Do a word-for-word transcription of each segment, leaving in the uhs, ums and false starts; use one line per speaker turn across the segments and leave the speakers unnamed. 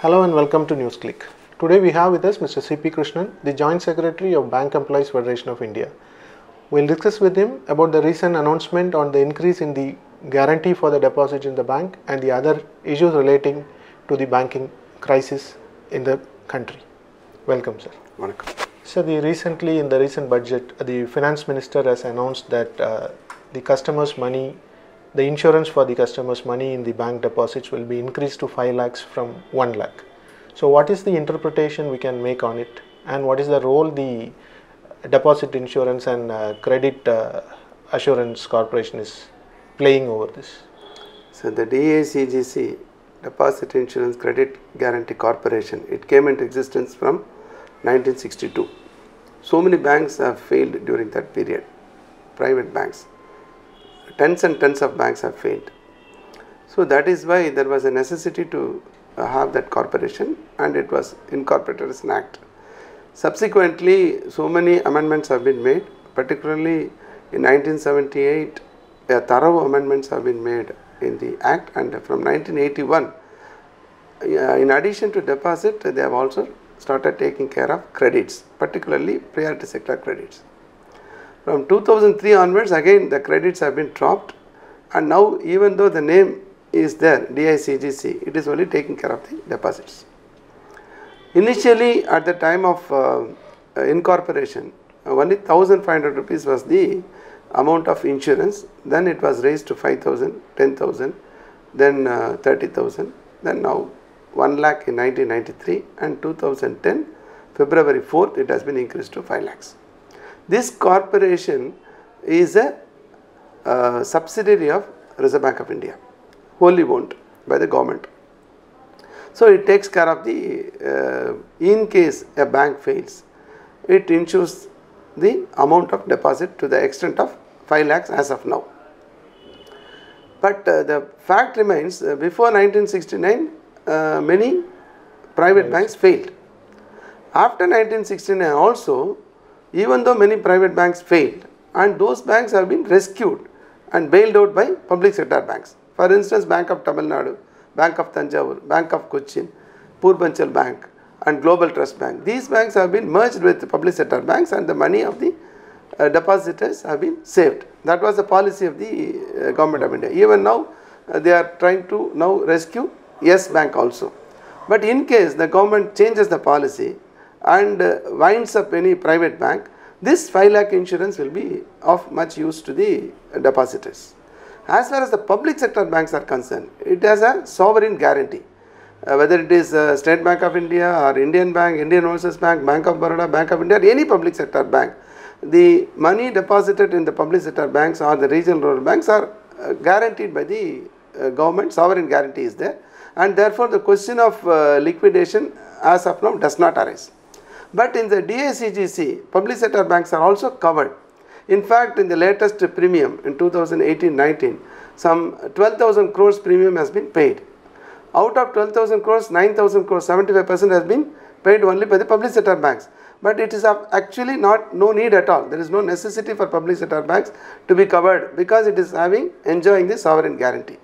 Hello and welcome to NewsClick. Today we have with us Mister C P Krishnan, the Joint Secretary of Bank Employees Federation of India. We will discuss with him about the recent announcement on the increase in the guarantee for the deposit in the bank and the other issues relating to the banking crisis in the country. Welcome, sir.
Welcome.
So, the recently in the recent budget, the Finance Minister has announced that uh, the customers' money, the insurance for the customers' money in the bank deposits will be increased to five lakhs from one lakh. So, what is the interpretation we can make on it, and what is the role the deposit insurance and uh, credit uh, assurance corporation is playing over this?
So, the D A C G C, Deposit Insurance Credit Guarantee Corporation, it came into existence from nineteen sixty-two. So many banks have failed during that period, private banks. Tens and tens of banks have failed. So that is why there was a necessity to uh, have that corporation, and it was incorporated as an act. Subsequently, so many amendments have been made, particularly in nineteen seventy-eight, a thorough amendments have been made in the act, and from nineteen eighty-one, uh, in addition to deposit, they have also started taking care of credits, particularly priority sector credits. From two thousand three onwards, again the credits have been dropped, and now even though the name is there, D I C G C, it is only taking care of the deposits. Initially, at the time of uh, incorporation, only one thousand five hundred rupees was the amount of insurance, then it was raised to five thousand, ten thousand, then uh, thirty thousand, then now one lakh in nineteen ninety-three, and two thousand ten, February fourth, it has been increased to five lakhs. This corporation is a uh, subsidiary of Reserve Bank of India, wholly owned by the government. So it takes care of the, uh, in case a bank fails, it insures the amount of deposit to the extent of five lakhs as of now. But uh, the fact remains, uh, before nineteen sixty-nine, uh, many private yes. banks failed. After nineteen sixty-nine also, even though many private banks failed, and those banks have been rescued and bailed out by public sector banks. For instance, Bank of Tamil Nadu, Bank of Tanjavur, Bank of Cochin, Purbanchal Bank, and Global Trust Bank. These banks have been merged with the public sector banks, and the money of the uh, depositors have been saved. That was the policy of the uh, government of India. Even now, uh, they are trying to now rescue Yes Bank also. But in case the government changes the policy and uh, winds up any private bank, this five lakh insurance will be of much use to the uh, depositors. As far as the public sector banks are concerned, it has a sovereign guarantee. Uh, whether it is uh, State Bank of India or Indian Bank, Indian Overseas Bank, Bank of Baroda, Bank of India, any public sector bank, the money deposited in the public sector banks or the regional rural banks are uh, guaranteed by the uh, government. Sovereign guarantee is there, and therefore the question of uh, liquidation as of now does not arise. But in the D A C G C, public sector banks are also covered. In fact, in the latest premium in two thousand eighteen nineteen, some twelve thousand crores premium has been paid. Out of twelve thousand crores, nine thousand crores, seventy-five percent has been paid only by the public sector banks. But it is actually not no need at all. There is no necessity for public sector banks to be covered because it is having enjoying the sovereign guarantee.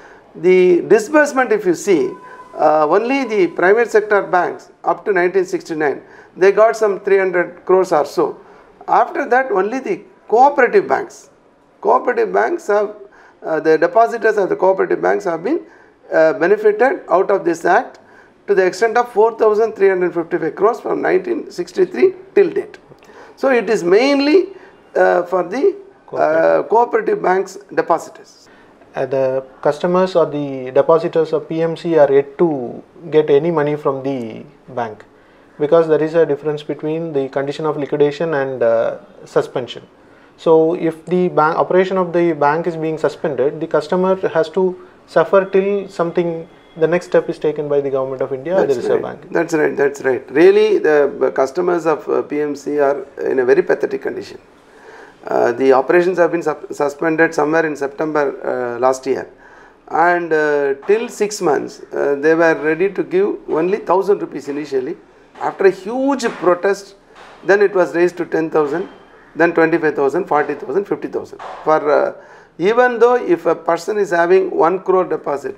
The disbursement, if you see, uh, only the private sector banks up to nineteen sixty-nine, they got some three hundred crores or so. After that, only the cooperative banks, cooperative banks have, uh, the depositors of the cooperative banks have been uh, benefited out of this act to the extent of four thousand three hundred fifty-five crores from nineteen sixty-three till date. So it is mainly uh, for the uh, cooperative banks depositors.
Uh, the customers or the depositors of P M C are yet to get any money from the bank, because there is a difference between the condition of liquidation and uh, suspension. So if the bank operation of the bank is being suspended, the customer has to suffer till something, the next step is taken by the government of India or the Reserve
right.
Bank.
That's right, that's right. Really, the customers of uh, P M C are in a very pathetic condition. Uh, the operations have been suspended somewhere in September uh, last year, and uh, till six months uh, they were ready to give only one thousand rupees initially. After a huge protest, then it was raised to ten thousand, then twenty-five thousand, forty thousand, fifty thousand. For uh, even though if a person is having one crore deposit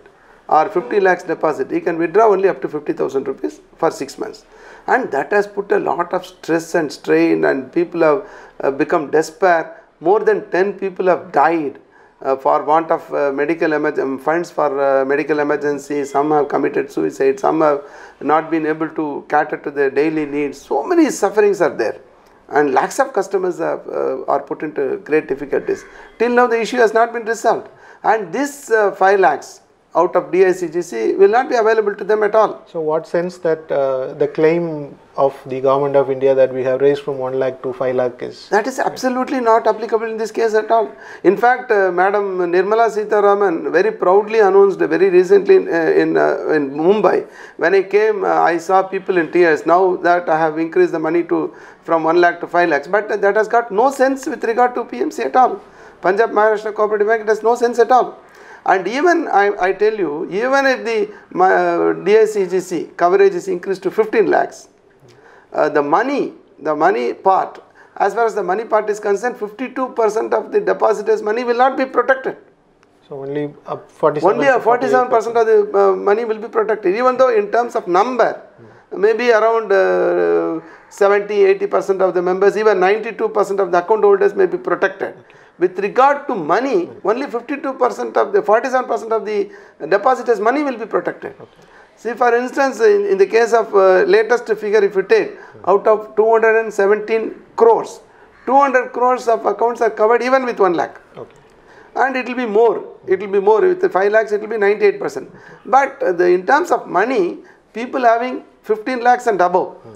or fifty lakhs deposit, he can withdraw only up to fifty thousand rupees for six months. And that has put a lot of stress and strain, and people have uh, become despair. More than ten people have died uh, for want of uh, medical emergency, funds for uh, medical emergency. Some have committed suicide, some have not been able to cater to their daily needs. So many sufferings are there. And lakhs of customers have, uh, are put into great difficulties. Till now the issue has not been resolved. And this uh, five lakhs out of D I C G C will not be available to them at all.
So what sense that uh, the claim of the government of India that we have raised from one lakh to five lakh is?
That is absolutely not applicable in this case at all. In fact, uh, Madam Nirmala Sitharaman very proudly announced very recently in, uh, in, uh, in Mumbai. When I came, uh, I saw people in tears. Now that I have increased the money to from one lakh to five lakhs, but uh, that has got no sense with regard to P M C at all. Punjab Maharashtra Co-operative Bank, it has no sense at all. And even I, I tell you, even if the uh, D I C G C coverage is increased to fifteen lakhs, uh, the money, the money part, as far as the money part is concerned, fifty-two percent of the depositors' money will not be protected.
So only uh, forty-seven
Only uh, forty-seven percent of the uh, money will be protected, even though in terms of number, hmm. maybe around uh, seventy, eighty percent of the members, even ninety-two percent of the account holders may be protected. Okay. With regard to money, only fifty-two percent of the forty-seven percent of the depositors' money will be protected. Okay. See, for instance, in, in the case of uh, latest figure, if you take out of two hundred seventeen crores, two hundred crores of accounts are covered even with one lakh. Okay. And it will be more. It will be more with the five lakhs. It will be ninety-eight percent. Okay. But uh, the, in terms of money, people having fifteen lakhs and above, hmm.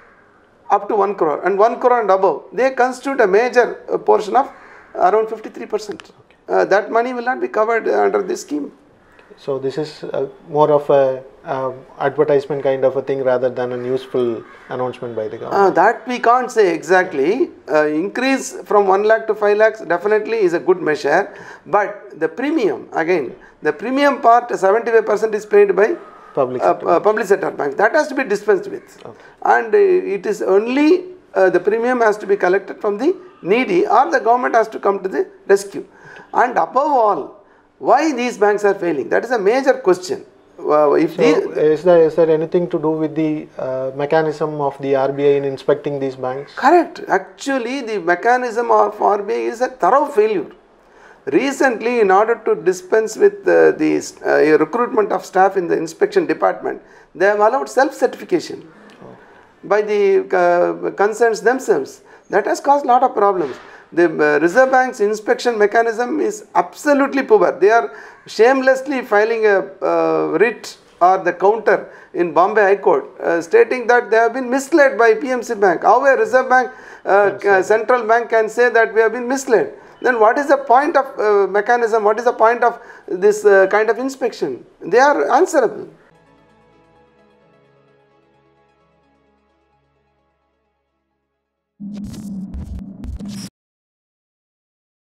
up to one crore and one crore and above, they constitute a major uh, portion of around fifty-three percent. Okay. Uh, that money will not be covered uh, under this scheme.
So this is uh, more of a uh, advertisement kind of a thing rather than a useful announcement by the government.
Uh, that we can't say exactly. Uh, increase from one lakh to five lakhs definitely is a good measure. But the premium, again, the premium part seventy-five percent is paid by
public
uh,
sector,
uh, public sector banks. That has to be dispensed with. Okay. And uh, it is only uh, the premium has to be collected from the needy, or the government has to come to the rescue. And above all, why these banks are failing? That is a major question. Uh, if
so is there is there anything to do with the uh, mechanism of the R B I in inspecting these banks?
Correct. Actually, the mechanism of R B I is a thorough failure. Recently, in order to dispense with uh, the uh, recruitment of staff in the inspection department, they have allowed self-certification oh. by the uh, concerns themselves. That has caused a lot of problems. The uh, Reserve Bank's inspection mechanism is absolutely poor. They are shamelessly filing a uh, writ or the counter in Bombay High Court uh, stating that they have been misled by P M C Bank. How a Reserve Bank, uh, uh, central bank can say that we have been misled? Then what is the point of uh, mechanism? What is the point of this uh, kind of inspection? They are answerable.
You